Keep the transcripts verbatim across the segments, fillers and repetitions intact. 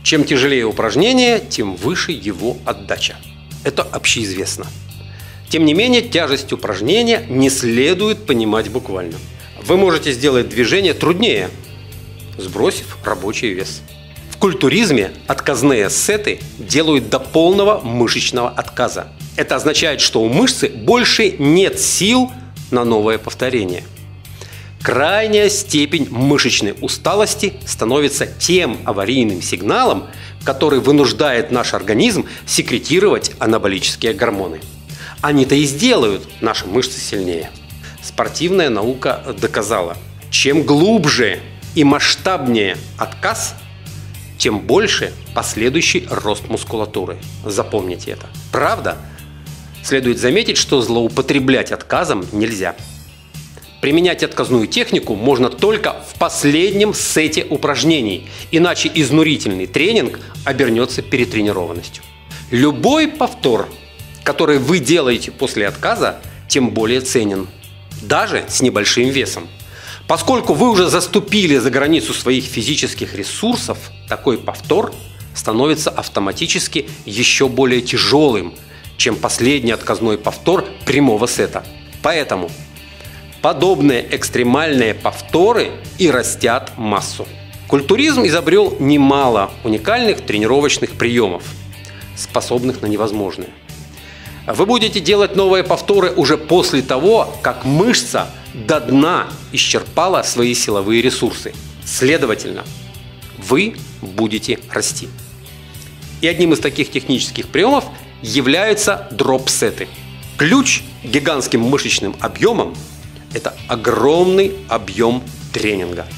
Чем тяжелее упражнение, тем выше его отдача. Это общеизвестно. Тем не менее, тяжесть упражнения не следует понимать буквально. Вы можете сделать движение труднее, сбросив рабочий вес. В культуризме отказные сеты делают до полного мышечного отказа. Это означает, что у мышцы больше нет сил на новое повторение. Крайняя степень мышечной усталости становится тем аварийным сигналом, который вынуждает наш организм секретировать анаболические гормоны. Они-то и сделают наши мышцы сильнее. Спортивная наука доказала, чем глубже и масштабнее отказ, тем больше последующий рост мускулатуры. Запомните это. Правда? Следует заметить, что злоупотреблять отказом нельзя. Применять отказную технику можно только в последнем сете упражнений, иначе изнурительный тренинг обернется перетренированностью. Любой повтор, который вы делаете после отказа, тем более ценен, даже с небольшим весом. Поскольку вы уже заступили за границу своих физических ресурсов, такой повтор становится автоматически еще более тяжелым, чем последний отказной повтор прямого сета. Поэтому подобные экстремальные повторы и растят массу. Культуризм изобрел немало уникальных тренировочных приемов, способных на невозможное. Вы будете делать новые повторы уже после того, как мышца до дна исчерпала свои силовые ресурсы. Следовательно, вы будете расти. И одним из таких технических приемов являются дроп-сеты. Ключ к гигантским мышечным объемам – это огромный объем тренинга.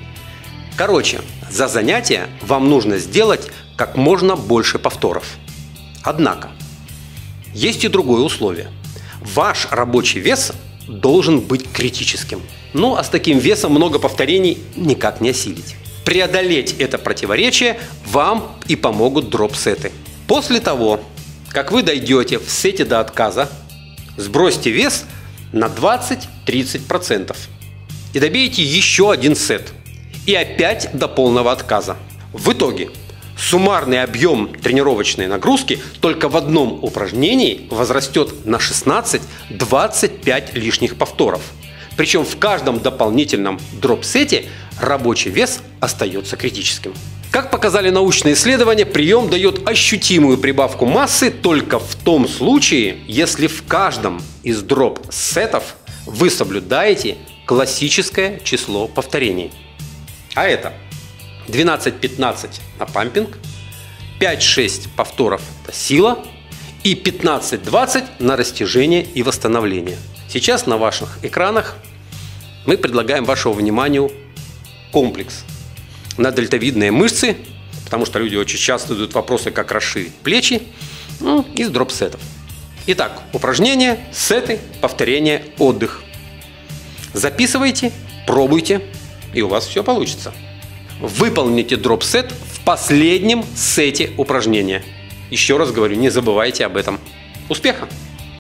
Короче, за занятие вам нужно сделать как можно больше повторов. Однако, есть и другое условие. Ваш рабочий вес должен быть критическим. Ну, а с таким весом много повторений никак не осилить. Преодолеть это противоречие вам и помогут дроп-сеты. После того, как вы дойдете в сете до отказа, сбросьте вес на двадцать-тридцать процентов и добейте еще один сет. И опять до полного отказа. В итоге суммарный объем тренировочной нагрузки только в одном упражнении возрастет на шестнадцать-двадцать пять лишних повторов. Причем в каждом дополнительном дроп-сете рабочий вес остается критическим. Как показали научные исследования, прием дает ощутимую прибавку массы только в том случае, если в каждом из дроп-сетов вы соблюдаете классическое число повторений. А это двенадцать-пятнадцать на пампинг, пять-шесть повторов – это сила и пятнадцать-двадцать на растяжение и восстановление. Сейчас на ваших экранах мы предлагаем вашему вниманию комплекс на дельтовидные мышцы, потому что люди очень часто задают вопросы, как расширить плечи, ну, из дроп-сетов. Итак, упражнения, сеты, повторения, отдых. Записывайте, пробуйте, и у вас все получится. Выполните дроп-сет в последнем сете упражнения. Еще раз говорю, не забывайте об этом. Успеха!